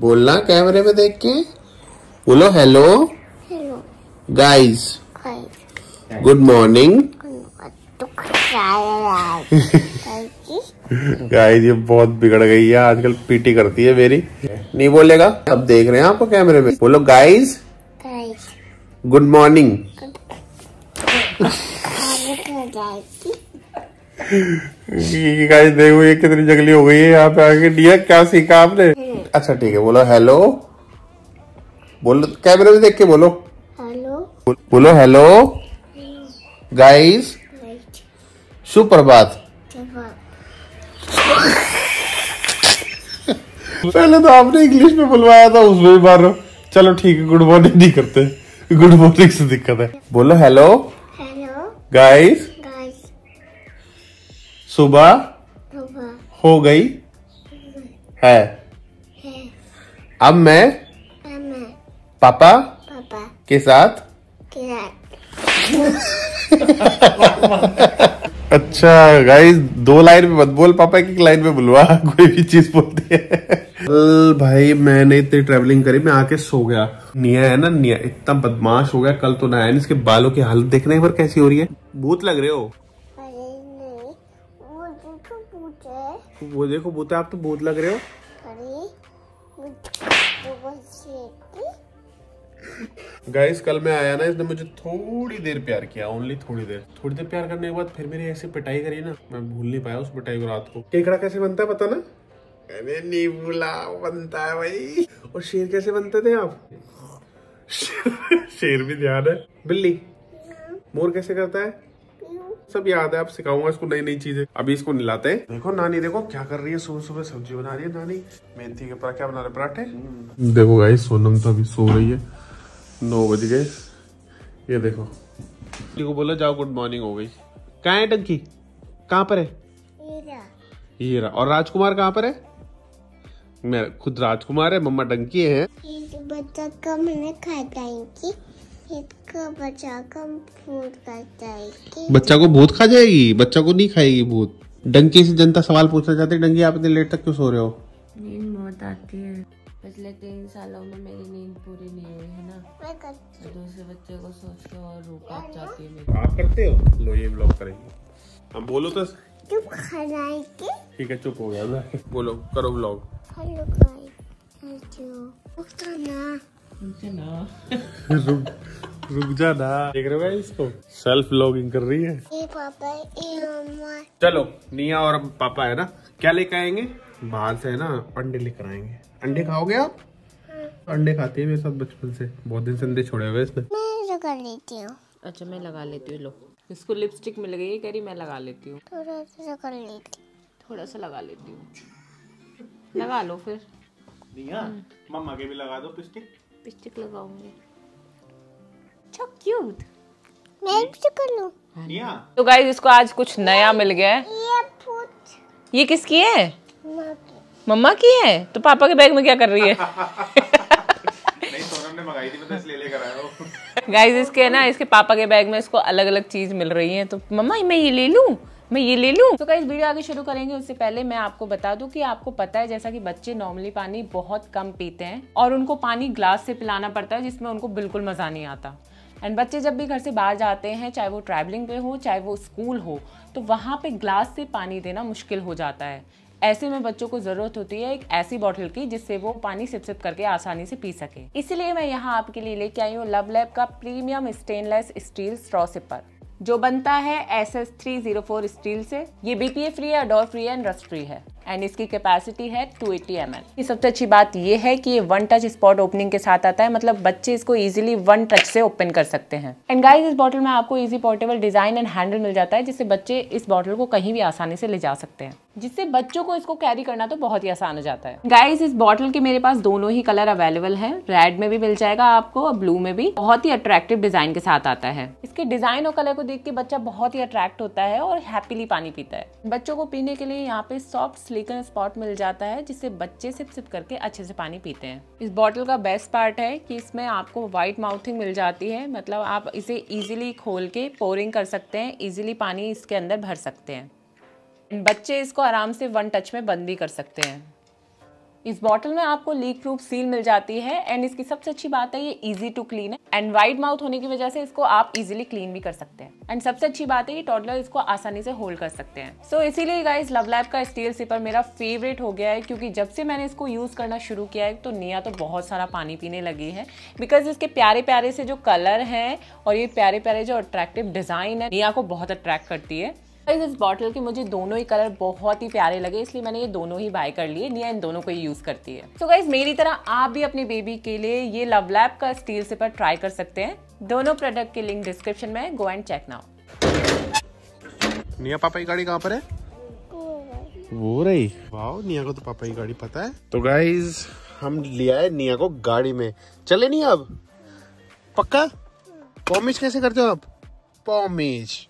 बोलना कैमरे में देख के, बोलो hello guys, good morning guys. ये बहुत बिगड़ गई है आजकल, पीटी करती है मेरी। नहीं बोलेगा, अब देख रहे हैं आपको कैमरे में। बोलो गाइस, गुड मॉर्निंग। गाइस देखो ये कितनी जंगली हो गई है यहाँ पे आके। डिया क्या सीखा आपने? अच्छा ठीक है, बोलो हेलो, बोलो कैमरे में देख के बोलो हेलो, बोलो हेलो गाइस, सुप्रभात। पहले तो आपने इंग्लिश में बुलवाया था, उसमें भी मारो। चलो ठीक है, गुड मॉर्निंग नहीं करते, गुड मॉर्निंग से दिक्कत है। बोलो हेलो गाइस, सुबह हो गई है। अब मैं पापा के साथ अच्छा गाइस, 2 लाइन में मत बोल, पापा की 1 लाइन में बुलवा, कोई भी चीज बोलती है। कल भाई मैंने इतनी ट्रैवलिंग करी, मैं आके सो गया। निया है ना, निया इतना बदमाश हो गया कल तो ना। इसके बालों की हालत देखने एक बार कैसी हो रही है। भूत लग रहे हो। वो देखो भूत है, आप तो भूत लग रहे हो। गाइस कल मैं आया ना, इसने मुझे थोड़ी देर प्यार किया, ओनली थोड़ी देर प्यार करने के बाद फिर मेरी ऐसी पिटाई करी ना, मैं भूल नहीं पाया उस पिटाई को रात को। केकड़ा कैसे बनता है पता ना? मैंने नहीं भूला, बनता है भाई। और शेर कैसे बनते थे आप? शेर भी ध्यान है। बिल्ली, मोर कैसे करता है? सब याद है, आप सिखाऊंगा इसको नई नई चीजें। अभी इसको नहलाते हैं। देखो नानी देखो क्या कर रही है, सुबह सुबह सब्जी बना रही है नानी। मेथी के पराठे, क्या बना रहे? पराठे। देखो गाइस सोनम तो अभी सो रही है, 9 बज गए। ये देखो, को बोला जाओ गुड मॉर्निंग हो गई। कहाँ है टंकी? कहाँ पर है? ये रहा। और राजकुमार कहाँ पर है? मैं खुद राजकुमार है, मम्मा टंकी है। बच्चा का मैंने खाता है कि बच्चा का भूत खाता है। बच्चा को भूत खा जाएगी? बच्चा को नहीं खाएगी भूत। डंकी से जनता सवाल पूछना चाहती है, डंकी आप इतने लेट तक क्यों सो रहे हो? नींद बहुत आती है। पिछले 3 सालों में मेरी नींद पूरी नहीं हुई है ना, तो दूसरे बच्चे को सोच के और रूप आ जाती है मेरी। आप करते हो? लो ये व्लॉग करेंगे हम। बोलो तो चुप खाएंगे। ठीक है, चुप हो गया मैं। बोलो, करो व्लॉग। हेलो गाइस, रुक जा ना। देख रहे हो इसको, सेल्फ व्लॉगिंग कर रही है। ये पापा, ये मम्मा। चलो निया और पापा है ना, क्या लेकर आएंगे? बाहर से है ना अंडे लेकर आएंगे। अंडे खाओगे आप? अंडे खाती है मेरे साथ बचपन से, बहुत दिन से अंडे छोड़े हुए इसने। मैं लगा लेती हूँ। अच्छा मैं लगा लेती हूँ। लो इसको लिपस्टिक मिल गई है, कह रही मैं लगा लेती हूँ। थोड़ा सा कर लेती, थोड़ा सा लगा लेती हूँ। लगा लो फिर। मम्मा के भी लगा दो लिपस्टिक लगाऊंगी। So cute। मैं भी कर लूँ। तो गाइस इसको आज कुछ नया मिल गया है। ये किसकी है? मम्मा की है। तो पापा के बैग में क्या कर रही है? नहीं, सोनम ने मंगाई थी, मैं तो इसलिए लेकर आया हूं। गाइस इसके ना, इसके पापा के बैग में इसको अलग अलग चीज मिल रही है। तो मम्मा मैं ये ले लूं, मैं ये ले लूं। तो गाइस वीडियो आगे शुरू करेंगे उससे पहले मैं आपको बता दूं कि आपको पता है जैसा कि बच्चे नॉर्मली पानी बहुत कम पीते हैं और उनको पानी ग्लास से पिलाना पड़ता है, जिसमें उनको बिल्कुल मजा नहीं आता। एंड बच्चे जब भी घर से बाहर जाते हैं, चाहे वो ट्रैवलिंग पे हो चाहे वो स्कूल हो, तो वहाँ पे ग्लास से पानी देना मुश्किल हो जाता है। ऐसे में बच्चों को जरूरत होती है एक ऐसी बॉटल की जिससे वो पानी सिप सिप करके आसानी से पी सके। इसीलिए मैं यहाँ आपके लिए लेके आई हूँ लव लैब का premium stainless steel straw sipper, जो बनता है SS304 स्टील से। ये BPA फ्री है, अडोर फ्री है एंड रस्ट फ्री है। एंड इसकी कैपेसिटी है 280 ml। ये सबसे अच्छी बात ये है कि ये 1 टच स्पॉट ओपनिंग के साथ आता है, मतलब बच्चे इसको इजीली 1 टच से ओपन कर सकते हैं। एंड गाइस इस बॉटल में आपको easy portable design and handle मिल जाता है, जिससे बच्चे इस बॉटल को कहीं भी आसानी से ले जा सकते हैं, जिससे बच्चों को इसको कैरी करना तो बहुत ही आसान हो जाता है। गाइस इस बॉटल के मेरे पास दोनों ही कलर अवेलेबल है, रेड में भी मिल जाएगा आपको और ब्लू में भी। बहुत ही अट्रैक्टिव डिजाइन के साथ आता है। इसके डिजाइन और कलर को देख के बच्चा बहुत ही अट्रैक्ट होता है और हैप्पीली पानी पीता है। बच्चों को पीने के लिए यहाँ पे सॉफ्ट स्लीकन स्पॉट मिल जाता है, जिससे बच्चे सिप सिप करके अच्छे से पानी पीते हैं। इस बॉटल का बेस्ट पार्ट है कि इसमें आपको वाइट माउथिंग मिल जाती है, मतलब आप इसे इजीली खोल के पोरिंग कर सकते हैं, इजीली पानी इसके अंदर भर सकते हैं। बच्चे इसको आराम से 1 टच में बंद भी कर सकते हैं। इस बॉटल में आपको लीक प्रूफ सील मिल जाती है एंड इसकी सबसे अच्छी बात है ये इजी टू क्लीन है एंड वाइड माउथ होने की वजह से इसको आप इजीली क्लीन भी कर सकते हैं एंड सबसे अच्छी बात है ये टॉडलर इसको आसानी से होल्ड कर सकते हैं। सो इसीलिए गाइस लव लैब का स्टील सिपर मेरा फेवरेट हो गया है क्योंकि जब से मैंने इसको यूज करना शुरू किया है तो निया तो बहुत सारा पानी पीने लगी है बिकॉज इसके प्यारे प्यारे से जो कलर है और ये प्यारे प्यारे जो अट्रैक्टिव डिजाइन है निया को बहुत अट्रैक्ट करती है। इस बॉटल के मुझे दोनों ही कलर बहुत ही प्यारे लगे इसलिए मैंने ये दोनों ही बाय कर लिए। निया इन दोनों को ही यूज करती है। सो गाइस मेरी तरह आप भी अपनी बेबी के लिए ये लव लैब का स्टील सिपर ट्राई कर सकते हैं। दोनों प्रोडक्ट की लिंक डिस्क्रिप्शन में है, गो एंड चेक नाउ। निया पापा की गाड़ी कहाँ पर है? वो रही। वाओ निया को तो पापा की गाड़ी पता है। तो गाइस हम लिया है निया को गाड़ी में। चले नहीं अब पक्का? पॉमिश कैसे करते हो आप? पॉमिश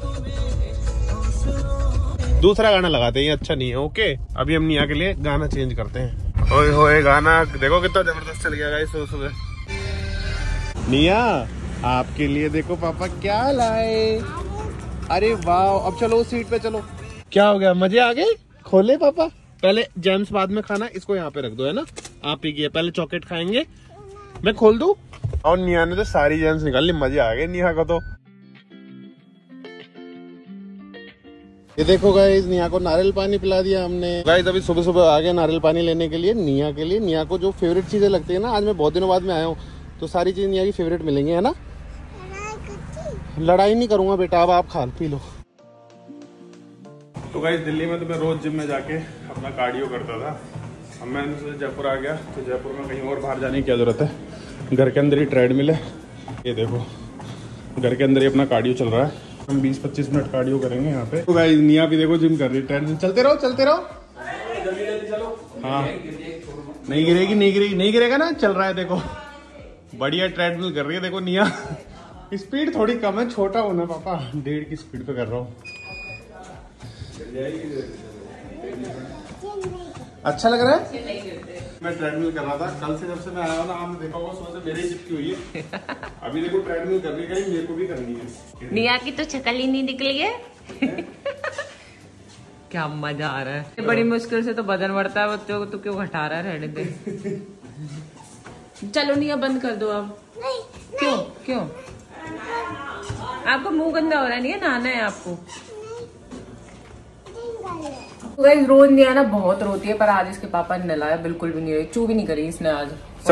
दूसरा गाना लगाते हैं, ये अच्छा नहीं है। ओके अभी हम निया के लिए गाना चेंज करते हैं। ओए होए गाना देखो कितना जबरदस्त चल गया गाइस सुबह। निया आपके लिए देखो पापा क्या लाए। अरे वाह अब चलो सीट पे चलो। क्या हो गया मजे आ गए? खोले पापा? पहले जेम्स बाद में खाना, इसको यहाँ पे रख दो है ना। आप ही की पहले चॉकलेट खाएंगे, मैं खोल दूं। और निया ने तो सारी जेम्स निकाल ली, मजे आ गए निया को तो। ये देखो गाइस निया को नारियल पानी पिला दिया हमने। गाइस अभी सुबह सुबह आ गए नारियल पानी लेने के लिए निया के लिए। निया को जो फेवरेट चीजें लगती है ना, आज मैं बहुत दिनों बाद में आया हूँ तो सारी चीज निया की फेवरेट मिलेंगी है ना। लड़ाई नहीं करूंगा बेटा, अब आप खा पी लो। तो गाइस दिल्ली में तो मैं रोज जिम में जाके अपना कार्डियो करता था। अब मैं जयपुर आ गया तो जयपुर में कहीं और बाहर जाने की क्या जरूरत है, घर के अंदर ही ट्रेडमिल है। ये देखो घर के अंदर ही अपना कार्डियो चल रहा है। हम 20-25 मिनट कार्डियो करेंगे यहाँ पे। तो गाइस निया भी देखो जिम कर रही है ट्रेडमिल। चलते रहो जल्दी जल्दी चलो। हाँ नहीं गिरेगी नहीं गिरेगा ना। चल रहा है देखो बढ़िया ट्रेडमिल कर रही है देखो निया। स्पीड थोड़ी कम है, छोटा होना पापा, 1.5 की स्पीड पे कर रहा हूँ। अच्छा लग रहा है? मैं ट्रेडमिल कर रहा था कल से, जब से मैं आया हूँ ना। आपने देखा होगा सुबह से मेरे ही चिपकी हुई है। अभी देखो ट्रेडमिल करनी है, मेरे को भी करनी है। निया की तो शक्ल ही नहीं निकली है। क्या मजा आ रहा है। बड़ी मुश्किल से तो वजन बढ़ता है बच्चों को, तो क्यों घटा रहा है? रहने दे। चलो निया बंद कर दो अब। क्यों आपका मुंह गंदा हो रहा है? नहीं नहाना है आपको। गाइस रोज निया ना बहुत रोती है पर आज इसके पापा ने नहलाया बिल्कुल भी नहीं रही, चू भी नहीं करी इसने आज।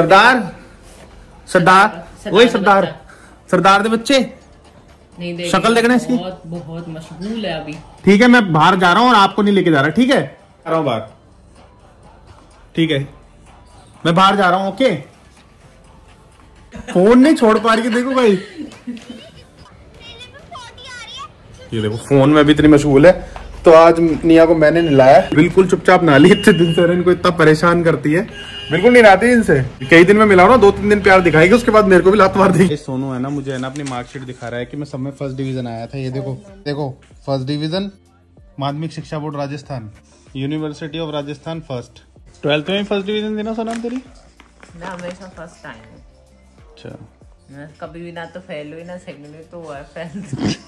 सरदार दे बच्चे नहीं देख शक्ल देखना इसकी। बहुत मशगूल है अभी। ठीक है मैं बाहर जा रहा हूँ और आपको नहीं लेके जा रहा। ठीक है जा रहा हूँ बाहर। ठीक है मैं बाहर जा रहा हूँ। ओके फोन नहीं छोड़ पा रही है देखो भाई। ये देखो फोन में भी इतनी मशगूल है। तो आज निया को मैंने नहलाया, बिल्कुल चुपचाप नहा ली। इतने दिन से इनको इतना परेशान करती है, बिल्कुल नहीं नहाती इनसे। कई दिन में मिला ना, 2-3 दिन प्यार दिखाएगी, उसके बाद मेरे को भी लात मार देगी। सोनू है ना, मुझे है ना अपनी मार्कशीट दिखा रहा है कि मैं सब में फर्स्ट डिवीजन आया था। ये देखो फर्स्ट डिवीजन माध्यमिक शिक्षा board Rajasthan, university of Rajasthan first. 12th में फर्स्ट डिवीजन देना सोना तेरी? हमेशा फर्स्ट टाइम। अच्छा कभी भी ना तो फेल हुई ना सेकंड हुई, तो हुआ फेल।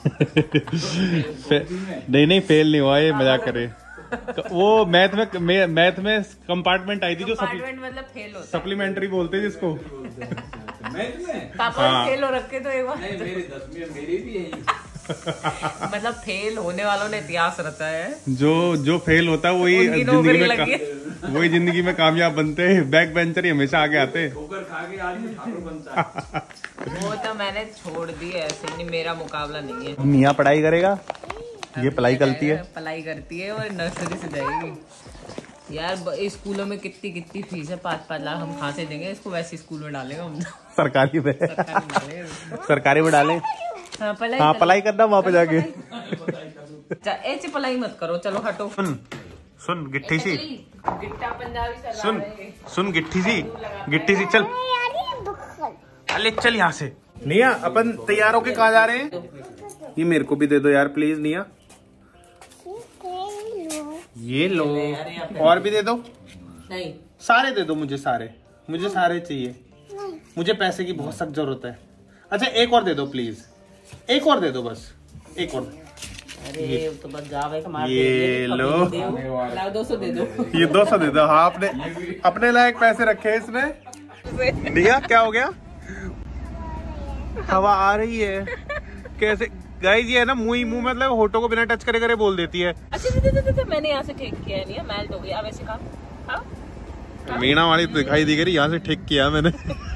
नहीं फेल नहीं हुआ, ये मजाक करे। वो मैथ में कंपार्टमेंट आई थी जो मतलब फेल होता है, सप्लीमेंट्री बोलते हैं जिसको। मैथ में पापा फेल हो रखे तो एक बार। नहीं मेरी 10वीं में मेरी भी यही। मतलब फेल होने वालों ने इतिहास रचा है। जो फेल होता है वही जिंदगी में कामयाब बनते हैं। बैक बेंचर ही हमेशा आगे आते हैं। वो तो मैंने छोड़ दी ऐसे नहीं, मेरा मुकाबला नहीं है। निया पढ़ाई करेगा, ये पढ़ाई करती है और नर्सरी से जाएगी। यार स्कूलों में कितनी फीस है, 5-5 लाख हम कहाँ से देंगे इसको? वैसे स्कूल में डालेगा हम। सरकारी में डालें। हाँ पढ़ाई करना वहाँ पे जाके। ऐसे पढ़ाई मत करो, चलो हटो। सुन गिट्टी सी, गिट्टा पंजाबी सुन गिट्टी सी चल। अरे चल यहाँ से। निया अपन तैयार होके कहाँ जा रहे हैं? ये मेरे को भी दे दो यार प्लीज निया। ये लो और भी दे दो। नहीं सारे दे दो, मुझे सारे चाहिए। मुझे पैसे की बहुत सख्त जरूरत है। अच्छा एक और दे दो प्लीज, एक और दे दो, बस एक और। अरे तो बस जावे कमाल ये लो, 200 दे दो। ये 200 दे दो। हाँ, आपने अपने लायक पैसे रखे इसने। दिया क्या हो गया? हवा आ रही है कैसे गाइस? ये है ना मुंह मतलब होठों को बिना टच करे करे बोल देती है। अच्छा मैंने यहाँ से ठीक किया है, नहीं मेल्ट हो गया। अब ऐसे काम मीणा वाली तो दिखाई दी गई, यहाँ से ठीक किया मैंने।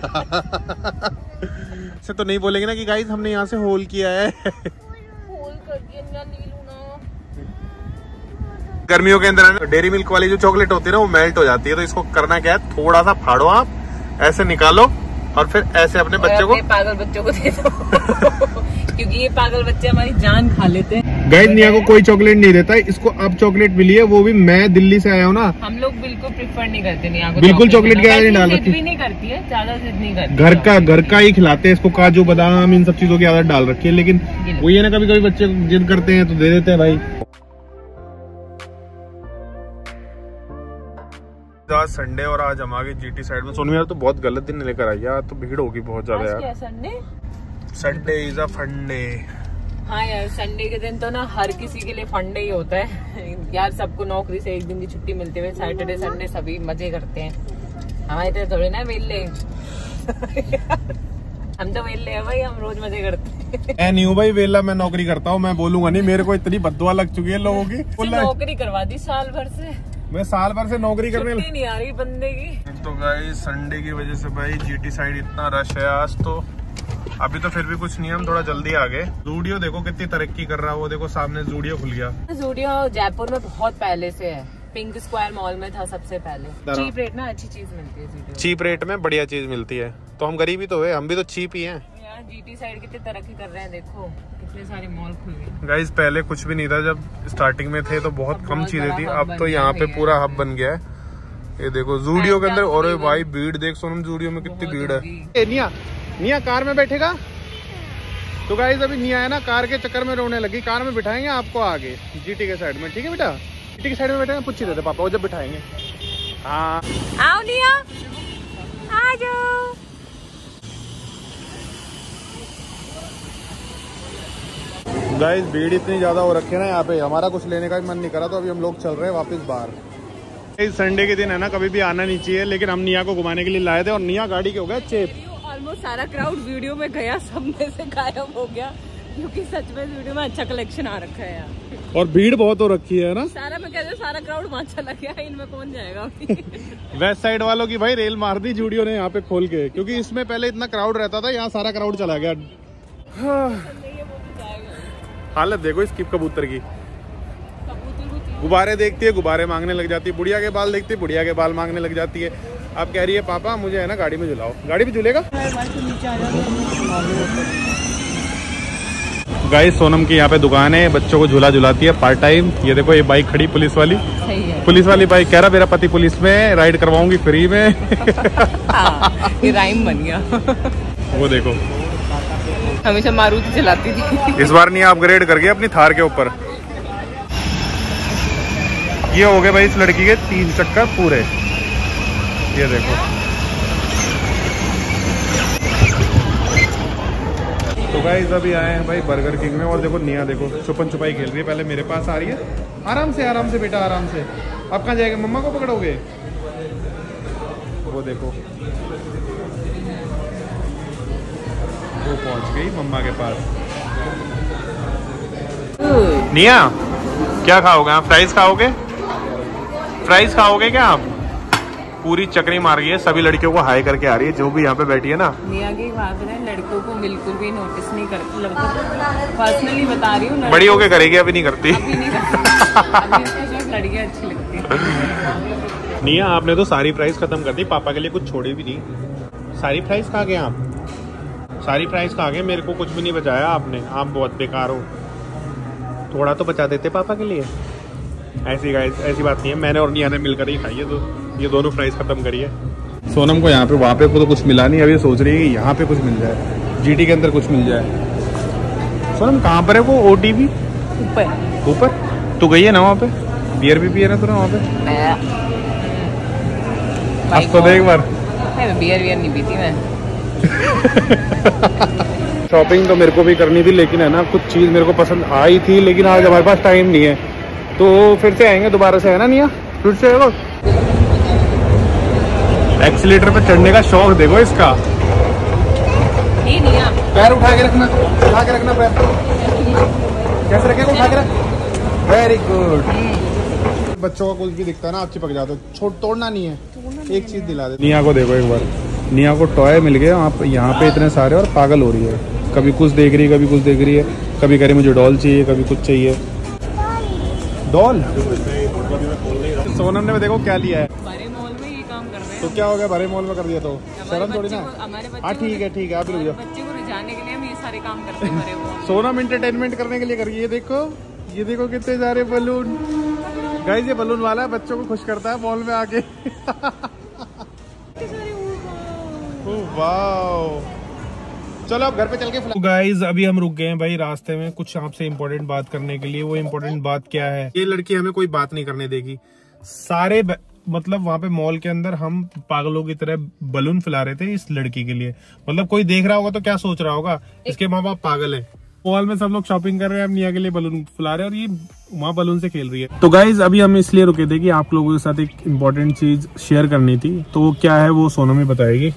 से तो नहीं बोलेंगे ना कि गाइस हमने यहाँ से होल किया है। होल कर दिया नीलू ना। गर्मियों के अंदर डेयरी मिल्क वाली जो चॉकलेट होती है ना वो मेल्ट हो जाती है, तो इसको करना क्या है, थोड़ा सा फाड़ो आप, ऐसे निकालो और फिर ऐसे अपने बच्चों को, पागल बच्चों को दे दो। क्योंकि ये पागल बच्चे हमारी जान खा लेते हैं। गाइस निया को कोई चॉकलेट नहीं देता है, इसको अब चॉकलेट मिली है, वो भी मैं दिल्ली से आया हूँ ना। हम लोग बिल्कुल प्रेफर नहीं करते निया को, बिल्कुल चॉकलेट क्या नहीं डाल रखी, नहीं करती है, ज्यादा जिद नहीं करती। घर का ही खिलाते हैं इसको, काजू बादाम इन सब चीजों की आदत डाल रखी है। लेकिन वो ये ना कभी कभी बच्चे जिद करते हैं तो दे देते हैं भाई। आज संडे और आज हम आ गए जीटी साइड में। सोनू यार तो बहुत गलत दिन लेकर आई यार, तो भीड़ होगी बहुत ज्यादा यार। संडे इज अ फंडे। हाँ यार, संडे के दिन तो ना हर किसी के लिए फंडे ही होता है यार। सबको नौकरी से एक दिन की छुट्टी मिलती है, सैटरडे संडे सभी मजे करते हैं। हमारे तो थोड़े ना वेले हम तो वेले है भाई, हम रोज मजे करते हैं। नहीं हूँ भाई वेला, मैं नौकरी करता हूँ, मैं बोलूंगा नहीं। मेरे को इतनी बद्दुआ लग चुकी है लोगों की। नौकरी करवा दी साल भर से, मैं साल भर से नौकरी करने नहीं आ रही बंदे की। तो गाइस संडे की वजह से भाई जीटी साइड इतना रश है आज। तो अभी तो फिर भी कुछ नहीं, हम थोड़ा जल्दी आ गए। जूडियो देखो कितनी तरक्की कर रहा है, वो देखो सामने जूडियो खुल गया। जूडियो जयपुर में बहुत पहले से है, पिंक स्क्वायर मॉल में था सबसे पहले। चीप रेट ना अच्छी चीज मिलती है, चीप रेट में बढ़िया चीज मिलती है। तो हम गरीब ही तो है, हम भी तो चीप ही हैं। यार जीटी साइड कितनी तरक्की कर रहे हैं, देखो कितने सारे मॉल खुल गए। गाइस पहले कुछ भी नहीं था, जब स्टार्टिंग में थे तो बहुत कम चीजें थी। अब तो यहाँ पे पूरा हब बन गया है। ये देखो जूडियो के अंदर, और भाई भीड़ देख सोनम, जूडियो में कितनी भीड़ है। निया कार में बैठेगा? तो गाइस अभी निया है ना कार के चक्कर में रोने लगी। कार में बिठाएंगे आपको आगे जीटी के साइड में, ठीक है बेटा? जीटी के साइड में बैठेंगे, पूछ ही देते पापा वो जब बिठाएंगे। हाँ आओ निया, आ जाओ। गाइस भीड़ इतनी ज्यादा हो रखी है ना यहाँ पे, हमारा कुछ लेने का भी मन नहीं करा, तो अभी हम लोग चल रहे हैं वापस बाहर। इस संडे के दिन है ना कभी भी आना नहीं चाहिए, लेकिन हम निया को घुमाने के लिए लाए थे और निया गाड़ी के हो गया चेप। ऑलमोस्ट सारा क्राउड वीडियो में गया, सब में से गायब हो गया, क्योंकि सच में वीडियो में अच्छा कलेक्शन आ रखा है यार। और भीड़ बहुत हो रखी है ना, सारा मैं कहते सारा क्राउड वहाँ चला गया, इनमें कौन जाएगा अभी। वेस्ट साइड वालों की भाई रेल मार दी जूडियो ने यहाँ पे खोल के, क्योंकि इसमें पहले इतना क्राउड रहता था, यहाँ सारा क्राउड चला गया। हालत देखो इसकी कबूतर की, गुब्बारे देखती है गुब्बारे मांगने लग जाती है, बुढ़िया के बाल देखती है बुढ़िया के बाल मांगने लग जाती है। अब कह रही है पापा मुझे है ना गाड़ी में झुलाओ। गाड़ी में झूलेगा? गाइस सोनम की यहाँ पे दुकान है, बच्चों को झूला झुलाती है पार्ट टाइम। ये देखो ये बाइक खड़ी पुलिस वाली, पुलिस वाली बाइक। कह रहा मेरा पति पुलिस में, राइड करवाऊंगी फ्री में। ये राइम बन गया। वो देखो हमेशा मारुति चलाती थी, इस बार नहीं अपग्रेड कर गया अपनी थार के ऊपर। ये हो गए भाई इस लड़की के 3 चक्कर पूरे। ये देखो तो गाइस अभी आए हैं भाई बर्गर किंग में, और देखो निया देखो छुपन छुपाई खेल रही है। पहले मेरे पास आ रही है, आराम से बेटा आराम से। अब कहाँ जाएगा, मम्मा को पकड़ोगे? वो देखो वो पहुंच गई मम्मा के पास। निया क्या खाओगे आप? फ्राइज खाओगे? फ्राइज खाओगे क्या आप? पूरी चक्री मार रही है, सभी लड़कियों को हाई करके आ रही है जो भी यहाँ पे बैठी है ना। निया की बात है, लड़कों को बिल्कुल भी नोटिस नहीं करती, पर्सनली बता रही हूँ। बड़ी होके करेगी, अभी नहीं करती। लड़कियाँ अच्छी लगती है। निया आपने तो सारी फ्राइज खत्म कर दी, पापा के लिए कुछ छोड़ी भी नहीं। सारी फ्राइज खा गए आप? सारी फ्राइज खा गए, मेरे को कुछ भी नहीं बचाया आपने। आप बहुत बेकार हो, थोड़ा तो बचा देते पापा के लिए। ऐसी गाइस ऐसी बात नहीं है, मैंने और निया ने मिलकर ही खाई है, तो ये दोनों फ्राइज खत्म करी है। सोनम को यहाँ पे वहाँ पे तो कुछ मिला नहीं, अभी सोच रही है कि यहाँ पे कुछ मिल जाए, जीटी के अंदर कुछ मिल जाए। सोनम कहाँ पर है वो OTV? ऊपर तू गई है ना वहाँ पे? बियर भी पिए ना तूने वहाँ पे? अब तो देख बार बियर नहीं पीती मैं। शॉपिंग तो मेरे को भी करनी थी, लेकिन है ना कुछ चीज़ मेरे को पसंद आई थी, लेकिन आज हमारे पास टाइम नहीं है, तो फिर से आएंगे दोबारा से, है ना निया? फिर से आएगा। एक्सीलेटर पे चढ़ने का शौक देखो इसका। ये निया पैर उठा के रखना, उठा के रखना पैर। कैसे रखेगा? उठा के रख। Very good. बच्चों का कुछ भी दिखता है ना आप चिपक जाते हो, छोड़ तोड़ना नहीं है, एक चीज दिला दे। निया को देखो एक बार, निया को टॉय मिल गया आप यहाँ पे इतने सारे, और पागल हो रही है, कभी कुछ देख रही है, कभी कुछ देख रही है, कभी कह रही मुझे डॉल चाहिए, कभी कुछ चाहिए। डॉल सोनम ने देखो क्या लिया है। बड़े मॉल में ये काम कर रहे हैं तो क्या हो गया, बड़े मॉल में कर दिया तो शर्म थोड़ी ना। हाँ ठीक है ठीक है, आप रुक जाओ। बच्चे को रिझाने के लिए हम ये सारे काम करते हैं बड़े मॉल। सोनम एंटरटेनमेंट करने के लिए कर रही है। ये देखो कितने सारे बलून। गाइस ये बलून वाला बच्चों को खुश करता है मॉल में आके। वाओ, चलो अब घर पे चल के। गाइस अभी हम रुक गए हैं भाई रास्ते में, कुछ आपसे इम्पोर्टेंट बात करने के लिए। वो इम्पोर्टेंट बात क्या है, ये लड़की हमें कोई बात नहीं करने देगी। सारे मतलब वहाँ पे मॉल के अंदर हम पागलों की तरह बलून फैला रहे थे इस लड़की के लिए। मतलब कोई देख रहा होगा तो क्या सोच रहा होगा, इसके माँ बाप पागल है। मॉल में सब लोग शॉपिंग कर रहे हैं, हम निया के लिए बलून फुला रहे हैं और ये वहाँ बलून से खेल रही है। तो गाइज अभी हम इसलिए रुके थे कि आप लोगों के साथ एक इम्पोर्टेंट चीज शेयर करनी थी, तो वो क्या है वो सोनम ही बताएगी।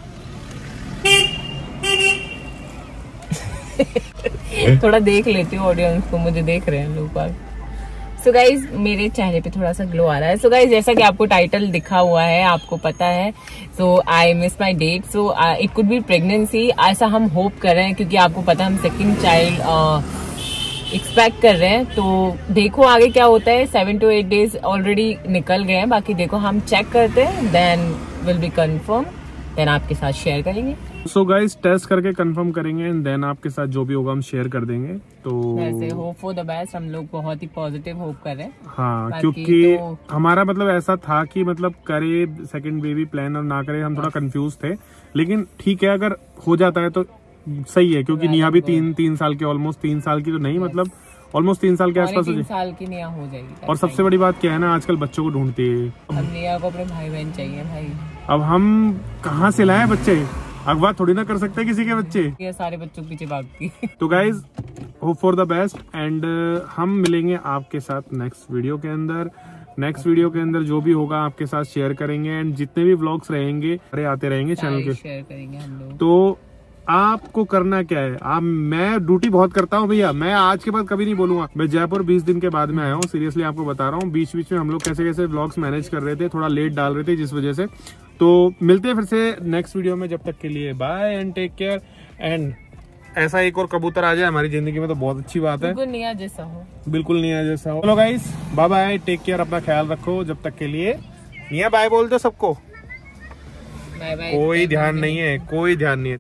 थोड़ा देख लेती हूँ ऑडियंस को, मुझे देख रहे हैं लोग बाग। सो गाइज मेरे चेहरे पे थोड़ा सा ग्लो आ रहा है। सो गाइज जैसा कि आपको टाइटल दिखा हुआ है, आपको पता है, so I miss my date, so it could be pregnancy, ऐसा हम होप कर रहे हैं, क्योंकि आपको पता है हम सेकंड चाइल्ड एक्सपेक्ट कर रहे हैं। तो देखो आगे क्या होता है। 7 to 8 डेज ऑलरेडी निकल गए हैं, बाकी देखो हम चेक करते हैं, then will be confirm, then आपके साथ शेयर करेंगे। सो गाइस टेस्ट करके कंफर्म करेंगे एंड देन आपके साथ जो भी होगा हम शेयर कर देंगे। तो वैसे होप फॉर द बेस्ट, हम लोग बहुत ही पॉजिटिव होप कर रहे हैं। हाँ, क्योंकि तो हमारा मतलब ऐसा था कि मतलब करे सेकंड बेबी प्लान और ना करे, हम थोड़ा कंफ्यूज थे, लेकिन ठीक है अगर हो जाता है तो सही है, क्योंकि निया भी तीन साल की, ऑलमोस्ट 3 साल की तो नहीं, मतलब ऑलमोस्ट 3 साल के आसपास 3 साल की निया हो जाएगी। और सबसे बड़ी बात क्या है ना, आजकल बच्चों को ढूंढती है। अब निया को अपने भाई बहन चाहिए भाई। अब हम कहाँ से लाए बच्चे, अगवा थोड़ी ना कर सकते किसी के बच्चे, ये सारे बच्चों के पीछे भागती। तो guys hope for the best and हम मिलेंगे आपके साथ नेक्स्ट वीडियो के अंदर। नेक्स्ट वीडियो के अंदर जो भी होगा आपके साथ शेयर करेंगे, एंड जितने भी व्लॉग्स रहेंगे आते रहेंगे चैनल के, शेयर करेंगे हम लोग। तो आपको करना क्या है, मैं ड्यूटी बहुत करता हूँ भैया, मैं आज के बाद कभी नहीं बोलूंगा। मैं जयपुर 20 दिन के बाद में आया हूँ, सीरियसली आपको बता रहा हूँ। बीच बीच में हम लोग कैसे कैसे व्लॉग्स मैनेज कर रहे थे, थोड़ा लेट डाल रहे थे जिस वजह से। तो मिलते हैं फिर से नेक्स्ट वीडियो में, जब तक के लिए bye and take care. And ऐसा एक और कबूतर आ जाए हमारी जिंदगी में तो बहुत अच्छी बात है, बिल्कुल निया जैसा हो, बिल्कुल निया जैसा हो। चलो guys bye bye, take care, अपना ख्याल रखो। जब तक के लिए निया बाय बोल दो सबको। Bye bye. कोई ध्यान नहीं है, कोई ध्यान नहीं है।